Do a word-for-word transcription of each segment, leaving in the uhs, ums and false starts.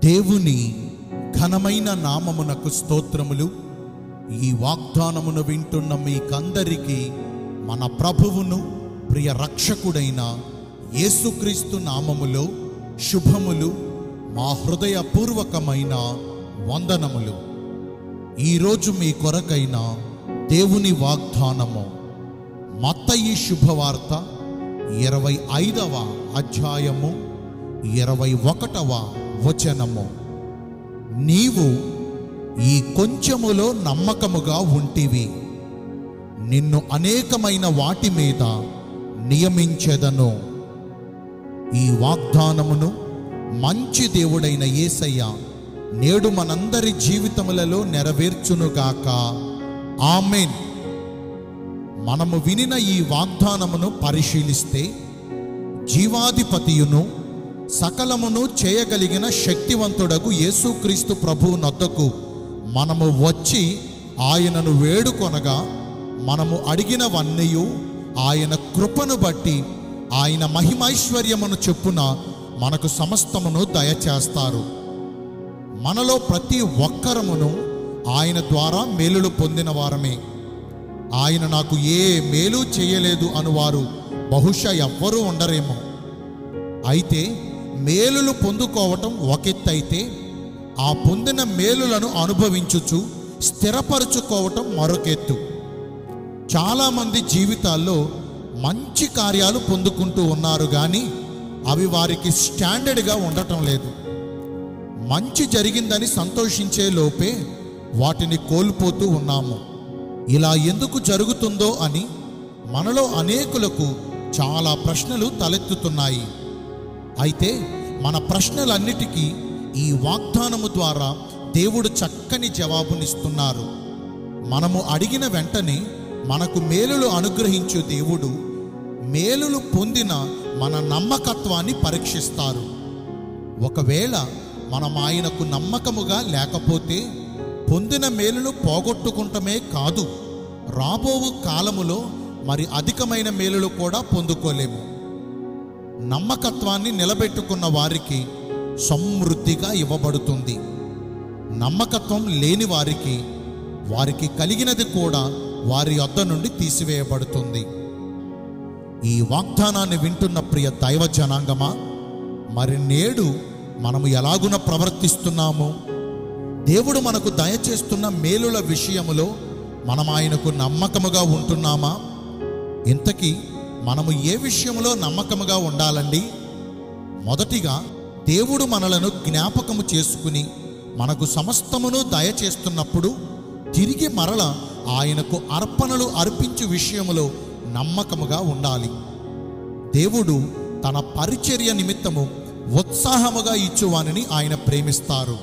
దేవుని ఘనమైన నామమునకు స్తోత్రములు. ఈ వాగ్దానమును వింటున్న మీకందరికీ మన ప్రభువును ప్రియ రక్షకుడైన యేసుక్రీస్తు నామములో శుభములు, మా హృదయపూర్వకమైన వందనములు. ఈరోజు మీ కొరకైన దేవుని వాగ్దానము మత్తయి శుభవార్త ఇరవై ఐదవ అధ్యాయము ఇరవై ఒకటవ వచనము. నీవు ఈ కొంచెములో నమ్మకముగా ఉంటివి, నిన్ను అనేకమైన వాటి మీద నియమించెదను. ఈ వాగ్దానమును మంచి దేవుడైన యేసయ్య నేడు మనందరి జీవితములలో నెరవేర్చునుగాక. ఆమేన్. మనము వినిన ఈ వాగ్దానమును పరిశీలిస్తే, జీవాధిపతియును సకలమును చేయగలిగిన శక్తివంతుడగు యేసుక్రీస్తు ప్రభువు నొద్దకు మనము వచ్చి ఆయనను వేడుకొనగా, మనము అడిగినవన్నీయు ఆయన కృపను బట్టి ఆయన మహిమైశ్వర్యమును చొప్పున మనకు సమస్తమును దయచేస్తారు. మనలో ప్రతి ఒక్కరమును ఆయన ద్వారా మేలులు పొందిన వారమే. ఆయన నాకు ఏ మేలు చేయలేదు అనువారు బహుశా ఎవ్వరూ ఉండరేమో. అయితే మేలులు పొందుకోవటం ఒకెత్తైతే, ఆ పొందిన మేలులను అనుభవించుచు స్థిరపరచుకోవటం మరొకెత్తు. చాలామంది జీవితాల్లో మంచి కార్యాలు పొందుకుంటూ ఉన్నారు, కానీ అవి వారికి స్టాండర్డ్గా ఉండటం లేదు. మంచి జరిగిందని సంతోషించే లోపే వాటిని కోల్పోతూ ఉన్నాము. ఇలా ఎందుకు జరుగుతుందో అని మనలో అనేకులకు చాలా ప్రశ్నలు తలెత్తుతున్నాయి. అయితే మన ప్రశ్నలన్నిటికీ ఈ వాగ్దానము ద్వారా దేవుడు చక్కని జవాబునిస్తున్నారు. మనము అడిగిన వెంటనే మనకు మేలులు అనుగ్రహించు దేవుడు మేలులు పొందిన మన నమ్మకత్వాన్ని పరీక్షిస్తారు. ఒకవేళ మనం ఆయనకు నమ్మకముగా లేకపోతే పొందిన మేలులు పోగొట్టుకుంటమే కాదు, రాబోవు కాలములో మరి అధికమైన మేలులు కూడా పొందుకోలేము. నమ్మకత్వాన్ని నిలబెట్టుకున్న వారికి సమృద్ధిగా ఇవ్వబడుతుంది. నమ్మకత్వం లేని వారికి వారికి కలిగినది కూడా వారి వద్ద నుండి తీసివేయబడుతుంది. ఈ వాగ్దానాన్ని వింటున్న ప్రియ దైవ జనాంగమా, మరి నేడు మనము ఎలాగున ప్రవర్తిస్తున్నాము? దేవుడు మనకు దయచేస్తున్న మేలుల విషయములో మనం ఆయనకు నమ్మకముగా ఉంటున్నామా? ఇంతకీ మనము ఏ విషయంలో నమ్మకముగా ఉండాలండి? మొదటిగా, దేవుడు మనలను జ్ఞాపకము చేసుకుని మనకు సమస్తమును దయచేస్తున్నప్పుడు తిరిగి మరల ఆయనకు అర్పణలు అర్పించు విషయములో నమ్మకముగా ఉండాలి. దేవుడు తన పరిచర్య నిమిత్తము ఉత్సాహముగా ఇచ్చువానిని ఆయన ప్రేమిస్తారు.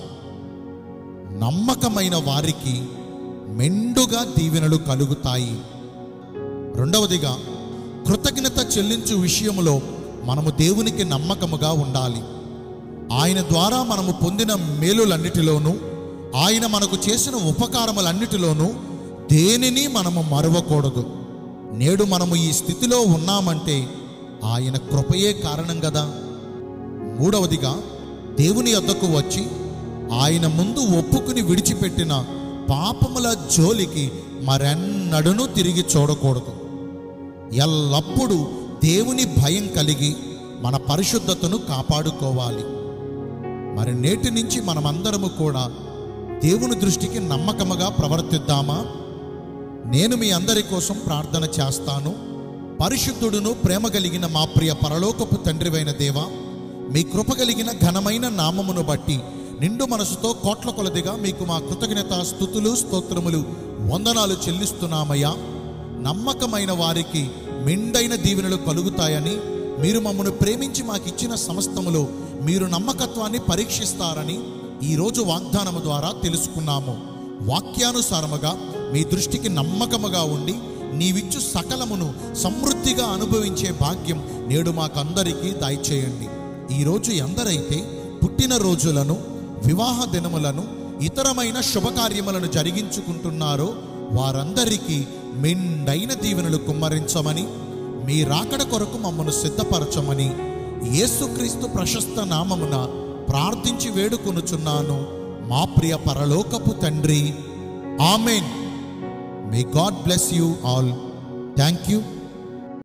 నమ్మకమైన వారికి మెండుగా దీవెనలు కలుగుతాయి. రెండవదిగా, కృతజ్ఞత చెల్లించు విషయంలో మనము దేవునికి నమ్మకముగా ఉండాలి. ఆయన ద్వారా మనము పొందిన మేలులన్నిటిలోనూ, ఆయన మనకు చేసిన ఉపకారములన్నిటిలోనూ దేనిని మనము మరవకూడదు. నేడు మనము ఈ స్థితిలో ఉన్నామంటే ఆయన కృపయే కారణం కదా. మూడవదిగా, దేవుని యొద్దకు వచ్చి ఆయన ముందు ఒప్పుకుని విడిచిపెట్టిన పాపముల జోలికి మరెన్నడూను తిరిగి చూడకూడదు. ఎల్లప్పుడూ దేవుని భయం కలిగి మన పరిశుద్ధతను కాపాడుకోవాలి. మరి నేటి నుంచి మనమందరము కూడా దేవుని దృష్టికి నమ్మకముగా ప్రవర్తిద్దామా? నేను మీ అందరి కోసం ప్రార్థన చేస్తాను. పరిశుద్ధుడును ప్రేమ కలిగిన మా ప్రియ పరలోకపు తండ్రివైన దేవా, మీ కృప కలిగిన ఘనమైన నామమును బట్టి నిండు మనసుతో కోట్ల కొలదిగా మీకు మా కృతజ్ఞత స్తుతులు స్తోత్రములు వందనాలు చెల్లిస్తున్నామయ్యా. నమ్మకమైన వారికి మెండైన దీవెనలు కలుగుతాయని, మీరు మమ్మను ప్రేమించి మాకిచ్చిన సమస్తములో మీరు నమ్మకత్వాన్ని పరీక్షిస్తారని ఈరోజు వాగ్దానము ద్వారా తెలుసుకున్నాము. వాక్యానుసారముగా మీ దృష్టికి నమ్మకముగా ఉండి నీవిచ్చు సకలమును సమృద్ధిగా అనుభవించే భాగ్యం నేడు మాకందరికీ దయచేయండి. ఈరోజు ఎందరైతే పుట్టినరోజులను, వివాహ దినములను, ఇతరమైన శుభకార్యములను జరిగించుకుంటున్నారో వారందరికీ మెండైన దీవెనలు కుమ్మరించమని, మీ రాకడ కొరకు మమ్మను సిద్ధపరచమని యేసుక్రీస్తు ప్రశస్త నామమున ప్రార్థించి వేడుకొనుచున్నాను మా ప్రియ పరలోకపు తండ్రి. Amen. May God bless you all. Thank you.